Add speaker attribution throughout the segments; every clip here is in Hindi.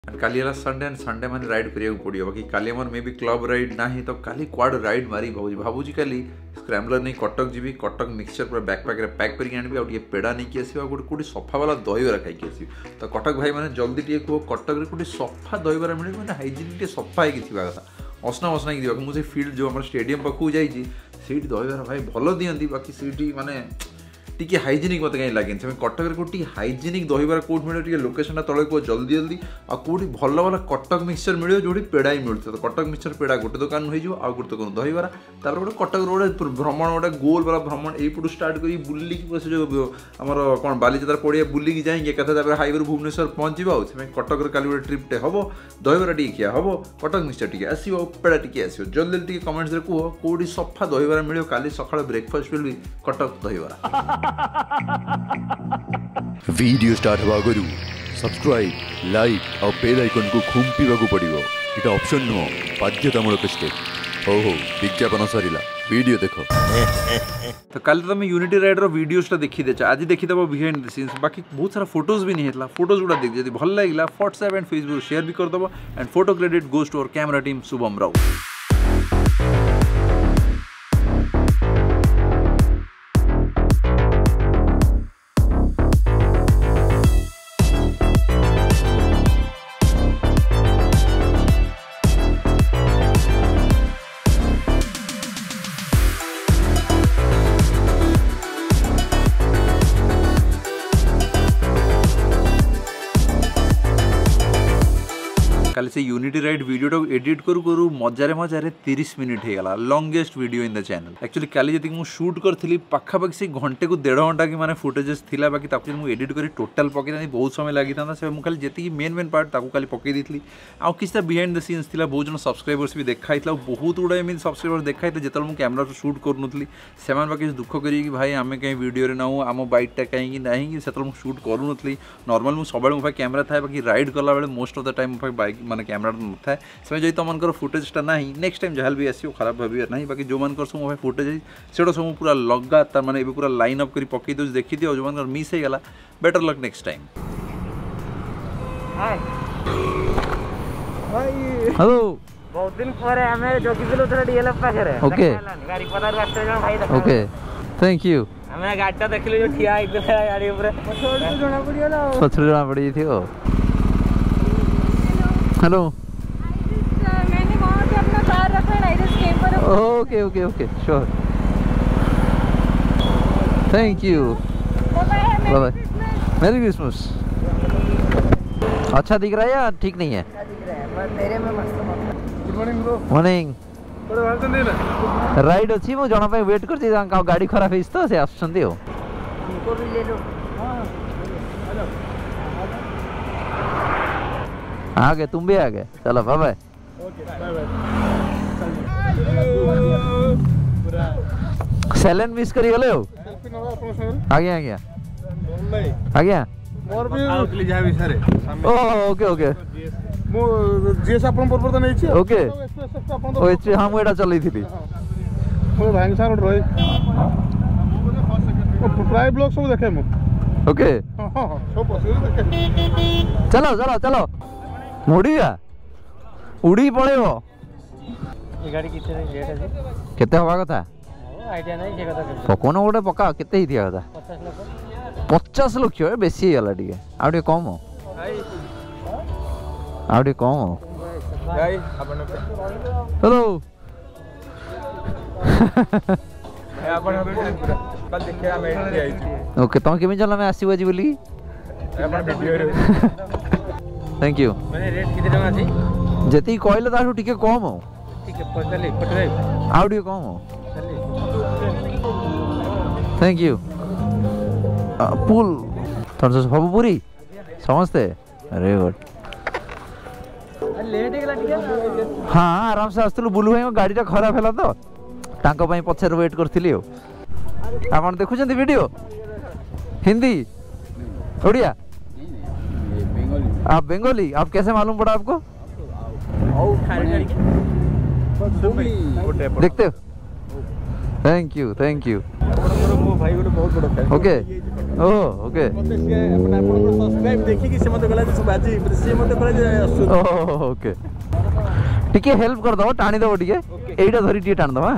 Speaker 1: काली संडे एंड संडे मैंने राइड करिया पड़ो बाकी काली मोर मे भी क्लब राइड ना तो काली क्वाड राइड मारी भावुची काली स्क्रैम्बलर नहीं कटक जी कटक मिक्सचर पूरा बैकपैक पैक करके आनी और पेड़ा नहीं आसो गोटे कौटी सफा वाला दहीबरा खाई आसो तो कटक भाई मैंने जल्दी टे कह कटक कौटी सफा दहीबरा मिले मैंने हाइजीन टे सफा होगी कथा असना मसना की मुझे फील्ड जो आम स्टेडियम पाखु जाइए दहीबरा भाई भल दिखती बाकी से माने टी हाइजेनिक मत कहीं लगे कटक कौटी हाइजेनिक दहीबरा कौट मिले लोकेशन तले कह जल्दी जल्दी आ कौटी भल भल कटक मिक्सचर मिले जो पेड़ा ही मिलता तो कटक मिक्सचर पेड़ा गोटे दुकान हो आउ गोटे दुकान दहीबरा तार गोटे कटक गोटे भ्रमण गोटे गोल वाला भ्रमण यू स्टार्ट कर बुलिक जो आम कौन बालीचंद्र पड़िया बुलिक जाएंगे एकाथर हाईवे भुवनेश्वर पहुँचा कटक काली गोटे ट्रिप्टे हम दहीबरा टी खिया हम कटक मिक्सचर टी आसो पेड़ा टी आसो जल्दी जल्दी कमेंट्स कह कौटी सफा दहीबरा मिले काली सकाल ब्रेकफास्ट भी कटक दहीबरा
Speaker 2: वीडियो स्टार्ट हुआ करू सब्सक्राइब लाइक और बेल आइकन को खुंपीवा पड़ो इटा ऑप्शन नुह बाध्यतामूलक स्टेप हो विज्ञापन सरीला वीडियो देखो
Speaker 1: तो कल तुम यूनिटी राइडर वीडियोटा देखी दे आज देखीदेव बिहाइंड द सीन्स बाकी बहुत सारा फोटोज भी नहीं होता फोटोज गुड़ा देख जब भल लगे व्हाट्सएप एंड फेसबुक शेयर भी करदेव and photo credit goes to our camera team Shubham Rao. कल से यूनिटी राइड वीडियो एडिट करू करू मजारे मजारे 30 मिनिट हो गला longest video in the channel actually काली जी मुझे शूट करी पाखापाखि से घंटे को 1.5 घंटा कि मैंने फुटेजेस थिला बाकी ताकि मुझे एडिट करी टोटाल पकई बहुत समय लगी था से मुझे खाली जी मेन पार्ट ताकू खाली पकई दी आउ किसी बिहाइंड द सीन्स थिला बहुत जन सब्सक्राइबर्स भी देखाई बहुत गुड़ा एमती सब्सक्राइबर देखाई जो मुझे कैमेरा शूट करूनी से बाकी दुख करी भाई आम कहीं वीडियो नाऊ आम बाइकटा कहीं ना से शूट करूनी नॉर्मल मुझे सब मोबाइल कैमेरा था बाकी राइड कला बेले most of the time bike माने कैमेरा न था से तुम फुटेजटा ना नेक्स्ट टाइम जहाँ भी आसो खराब भाव ना बाकी जो मान सब मोबाइल फुटेज से सब पूरा लगा तार माने पूरा लाइन अप कर पकई दे देखी दियो जो मान मिस हो गला better luck next time. Hello
Speaker 3: बहुत दिन पर हमें जोगिबिलो थोड़ा डीएलएफ पाखरे
Speaker 1: ओके
Speaker 3: गाड़ी पता रास्ते जण भाई देखा
Speaker 1: ओके थैंक यू
Speaker 3: हमें गाड़ीटा देखले जो ठिया एकदम गाड़ी ऊपर पछोड़ जोना पड़ियो ना
Speaker 1: पछोड़ जोना पड़ी थी ओ हेलो
Speaker 4: मैंने वहाँ से अपना कार रखा है आइरिस केम पर
Speaker 1: okay okay okay sure thank you bye bye merry Christmas अच्छा दिख रहा है या ठीक नहीं है
Speaker 3: तेरे में मस्त गुड मॉर्निंग ब्रो
Speaker 1: मॉर्निंग
Speaker 3: थोड़ा हाल चंदे ना
Speaker 1: राइड अछि मो जणा पे वेट करछि गाड़ी खराब हेस तो से आछंदी हो
Speaker 3: उनको भी ले लो हां हेलो
Speaker 1: आ गए तुम भी आ गए चलो bye bye
Speaker 3: okay bye bye
Speaker 1: सैलेंट मिस करी गले हो
Speaker 3: सेल्फी नवा अपन संग
Speaker 1: आ गया
Speaker 3: नहीं
Speaker 1: आ गया
Speaker 3: मोर भी आउटली जा भी सारे
Speaker 1: ओ ओके ओके
Speaker 3: मो जीएस अपन बरोबर त नै छी
Speaker 1: ओके
Speaker 3: अपन
Speaker 1: ओ एच हम एटा चलै थिली
Speaker 3: मो भाई सार रही प्राय ब्लॉग सब देखे मो
Speaker 1: ओके
Speaker 3: हां सब पसिल देखे
Speaker 1: चलो चलो चलो मुड़िया उड़ी पड़ेबो
Speaker 3: ये गाड़ी कितने रेट है
Speaker 1: केते होबा कथा
Speaker 3: आईडिया नहीं के कथा
Speaker 1: पकोन गोटे पका केते ही दिया कथा 50 लाख बेसी गला टिके आउटे कम हो आउटे कम हो
Speaker 3: भाई अपन
Speaker 1: हेलो
Speaker 3: अपन कल देखे हम एंट्री आई थी
Speaker 1: ओके तुम केमी चला मैं आसी बाजी बोली
Speaker 3: अपन वीडियो रे
Speaker 1: थैंक यू
Speaker 3: मैंने रेट कितने टका छी
Speaker 1: जति कहले ताठू टिके कम हो
Speaker 3: ठीक है चले पटरे
Speaker 1: आउटे कम हो
Speaker 3: चले
Speaker 1: थैंक यू पुल तुम सब पूरी समझते अरे गुड
Speaker 3: लेट गेला ठीक
Speaker 1: हाँ आराम से आसलु बुलू भाई गाड़ीटा खराब है तो तांको भाई पछर वेट करथिली हो आपण देखुछंती वीडियो हिंदी ओडिया आप बंगाली आप कैसे मालूम पड़ा आपको देखते हो थैंक यू
Speaker 3: मो भाई गोटे बहुत बड़ फैन
Speaker 1: ओके ओहो ओके
Speaker 3: मते से माने आपन सब्सक्राइब देखि कि से मते गला जे सब आजी से मते कहला जे असु
Speaker 1: ओहो ओके टिके हेल्प कर दो टाणी दो टिके एइटा धरि टिके टाण दो हां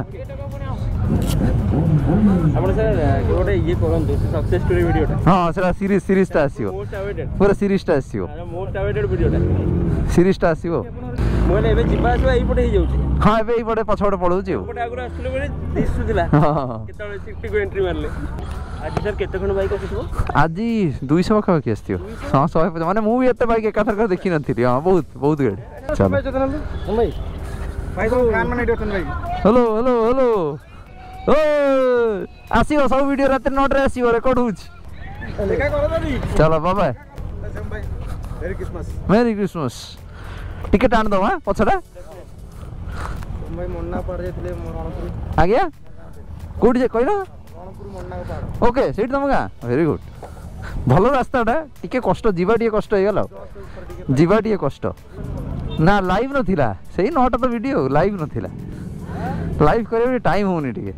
Speaker 3: आपण सर गोटे ये करन सक्सेस स्टोरी वीडियोटा
Speaker 1: हां सेरा सीरीज ता आसीओ
Speaker 3: मोस्ट अवेटेड
Speaker 1: पूरा सीरीज ता आसीओ
Speaker 3: मोस्ट अवेटेड वीडियोटा
Speaker 1: सीरीज ता आसीओ
Speaker 3: मोले एबे जिबा आसबा एई पटे ही जाउची
Speaker 1: हां एबे एई पटे पछपटे पळौची
Speaker 3: पटे आगुर आसले बेले दिसु दिला
Speaker 1: हां
Speaker 3: केतळे 60 को एंट्री मारले आज सर केते खण बाइक आसीबो
Speaker 1: आज 200 पाखा के आस्तियो हां 100 माने मु भी एते बाइक एकाथर कर देखि नथिली हां बहुत गाड़ी चल
Speaker 3: भाई भाई तो कान माने डोटन भाई
Speaker 1: हेलो हेलो हेलो ओ आसीओ सब वीडियो रात 9 रे आसीओ रेकॉर्ड होउची
Speaker 3: देखा करो दादी
Speaker 1: चलो बाय बाय
Speaker 3: भाई
Speaker 1: मेरी क्रिसमस टिकट आन दो हां पछडा
Speaker 3: भाई मन्ना पड़ जाइतले रणपुर
Speaker 1: आज्ञा कोड जे कहलो
Speaker 3: रणपुर मन्ना को पाड़
Speaker 1: ओके सेठ तुम गाँ वेरी गुड भल रास्ताटा टिके कष्ट जीवा टिके कष्ट हो गला जीवा टिके कष्ट ना लाइव नथिला सेही 9टा तो वीडियो लाइव नथिला लाइव करे टाइम होनी टिके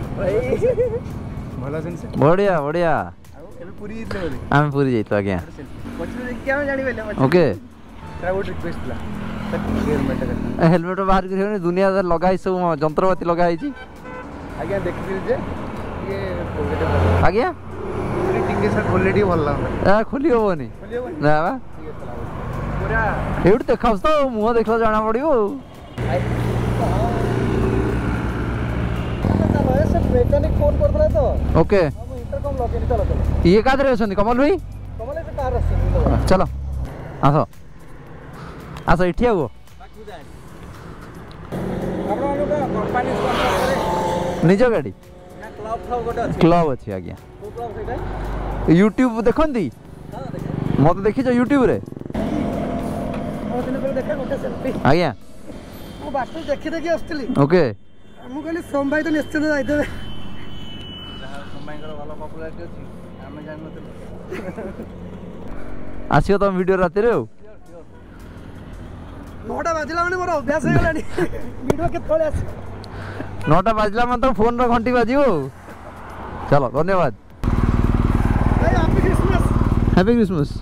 Speaker 3: भला दिन से
Speaker 1: बढ़िया बढ़िया
Speaker 3: केबे पूरी इतले बोली
Speaker 1: आम पूरी जाइतो आज्ञा
Speaker 3: पछले देख के हम जानि बेले
Speaker 1: ओके
Speaker 3: तेरा वो रिक्वेस्ट ला हेलमेट का
Speaker 1: हेलमेट बाहर कर दुनिया लगाई सब जंत्रपाती लगाई
Speaker 3: आज्ञा देखि जे ये पॉकेट
Speaker 1: आज्ञा
Speaker 3: टिके सर क्वालिटी भल लागला
Speaker 1: खोली होनी ना बा
Speaker 3: पूरा
Speaker 1: एउट देखाउस तो मुह देखला जाना पड़ियो
Speaker 3: मैकेनिक फोन करथले तो
Speaker 1: ओके
Speaker 3: हम इंटरकम लगे चलो चलो
Speaker 1: ये कादरे अछन कमल भाई
Speaker 3: कमले से कार रस
Speaker 1: चलो आसो आसो इठी आगो
Speaker 3: आपण लोग कंपनी स्पॉन्सर करे
Speaker 1: निज गाड़ी
Speaker 3: ना क्लब था गोटे अछि
Speaker 1: क्लब अच्छी आज्ञा
Speaker 3: को क्लब सेटा
Speaker 1: यूट्यूब देखती मत देखी यूट्यूब रे
Speaker 3: और दिन पर देखा गोटे सेल्फी
Speaker 1: आज्ञा
Speaker 3: मो बाटो देखि देखि आस्तली
Speaker 1: ओके
Speaker 3: हम कहली सोम भाई तो निश्चित जाइदेबे सोम भाई वाला पॉपुलैरिटी अछि हम जान नथिलु
Speaker 1: आसियो तुम वीडियो राति रे
Speaker 3: 9टा बाजिला माने मोर अभ्यास हो गलानी वीडियो केतले आसी
Speaker 1: 9टा बाजला मन तो फोन रो घंटी बाजियो चलो धन्यवाद
Speaker 3: भाई हैप्पी क्रिसमस
Speaker 1: हैप्पी क्रिसमस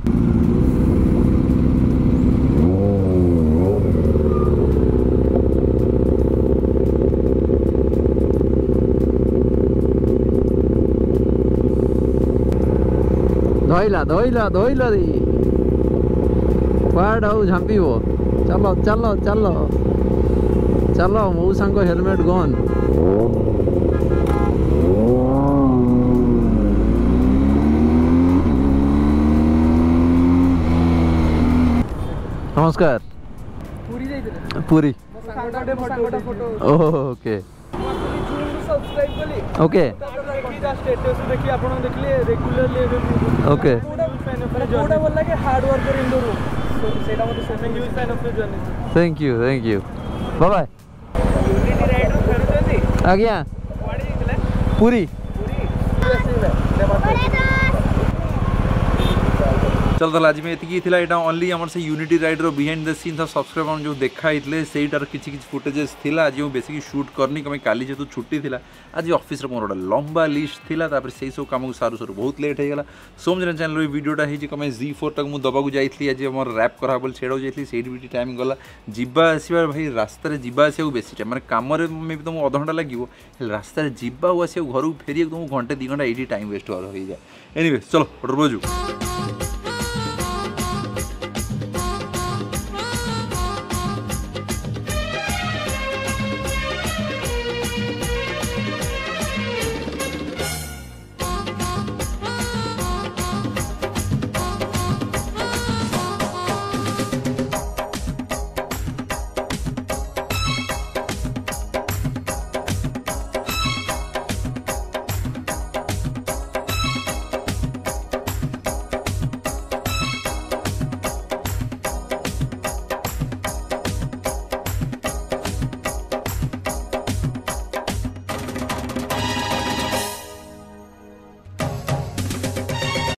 Speaker 1: धोइला दी क्वाड हाउ झांपिबो चलो चलो चलो चलो मौसा को हेलमेट गन नमस्कार
Speaker 3: पूरी जाइदे
Speaker 1: पूरी
Speaker 3: सांगडे फोटो
Speaker 1: ओके
Speaker 3: सब्सक्राइब कली
Speaker 1: ओके
Speaker 3: स्टेटस देखि आपण देखले रेगुलरली
Speaker 1: ओके
Speaker 3: पूरा बोल लागे hard worker in the room सेटा मते setting use fan of the journey
Speaker 1: thank you bye bye
Speaker 3: unity rider फेरुचंदी
Speaker 1: आज्ञा
Speaker 3: वाडी जितले
Speaker 1: पूरी चल तो आज में एतिकी थिला एटा ओनली हमर से unity rider behind the scene था सब्सक्राइब हम जो देखाइतले सेटार किछि किछि फुटेजेस थिला आज बेसिक शूट करनी कमे काली जेतु छुट्टी थिला आज ऑफिस रे मोर लंबा लिस्ट थिला तापर सेई सब काम सारू सारू बहुत लेट हे गला सोमजन चैनल रे वीडियोटा हे जे कमे G4 तक मु दबाकू जाइतली आज हमर रैप करा बोल छेडो जाइतली सेडी बीटी टाइम गला जिबा आसीबा भाई रास्ता रे जिबा आसी बेसी टाइम माने काम रे मे भी तुम आधा घंटा लागिवो रास्ता रे जिबा आसी घर फेरिए तुम घंटे 2 घंटा एडी टाइम वेस्ट हो जाए एनीवे चलो रोजू